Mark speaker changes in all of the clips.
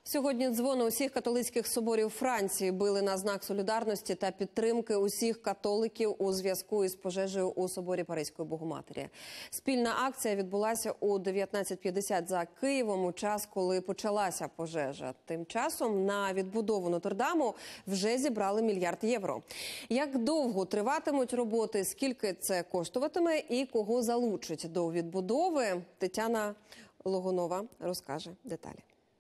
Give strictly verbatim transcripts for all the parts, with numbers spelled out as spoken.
Speaker 1: Сьогодні дзвони усіх католицьких соборів Франції били на знак солідарності та підтримки усіх католиків у зв'язку із пожежею у соборі Паризької Богоматері. Спільна акція відбулася у дев'ятнадцять п'ятдесят за Києвом у час, коли почалася пожежа. Тим часом на відбудову Нотр-Даму вже зібрали мільярд євро. Як довго триватимуть роботи, скільки це коштуватиме і кого залучать до відбудови, Тетяна Логунова розкаже деталі.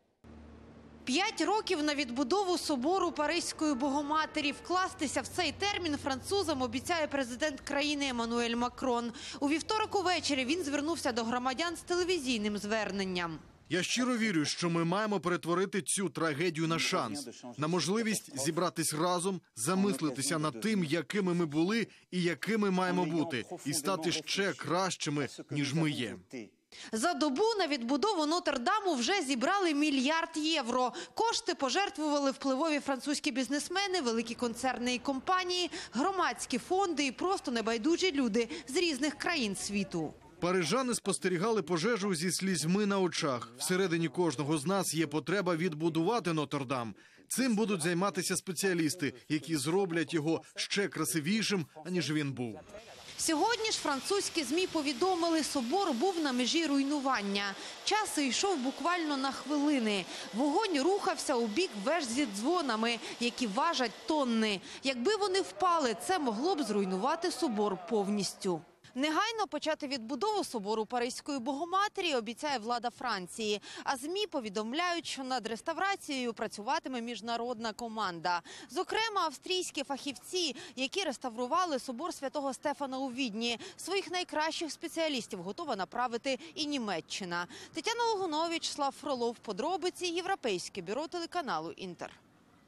Speaker 2: П'ять років на відбудову собору Паризької Богоматері. Вкластися в цей термін французам обіцяє президент країни Еммануель Макрон. У вівторок увечері він звернувся до громадян з телевізійним зверненням.
Speaker 3: Я щиро вірю, що ми маємо перетворити цю трагедію на шанс, на можливість зібратись разом, замислитися над тим, якими ми були і якими маємо бути, і стати ще кращими, ніж ми є.
Speaker 2: За добу на відбудову Нотр-Даму вже зібрали мільярд євро. Кошти пожертвували впливові французькі бізнесмени, великі концерни і компанії, громадські фонди і просто небайдужі люди з різних країн світу.
Speaker 3: Парижани спостерігали пожежу зі слізьми на очах. Всередині кожного з нас є потреба відбудувати Нотр-Дам. Цим будуть займатися спеціалісти, які зроблять його ще красивішим, аніж він був.
Speaker 2: Сьогодні ж французькі ЗМІ повідомили, собор був на межі руйнування. Час йшов буквально на хвилини. Вогонь рухався у бік веж зі дзвонами, які важать тонни. Якби вони впали, це могло б зруйнувати собор повністю. Негайно почати відбудову собору Паризької Богоматері обіцяє влада Франції. А ЗМІ повідомляють, що над реставрацією працюватиме міжнародна команда. Зокрема, австрійські фахівці, які реставрували собор Святого Стефана у Відні. Своїх найкращих спеціалістів готова направити і Німеччина. Тетяна Логунова, Вячеслав Фролов, подробиці, Європейське бюро телеканалу «Інтер».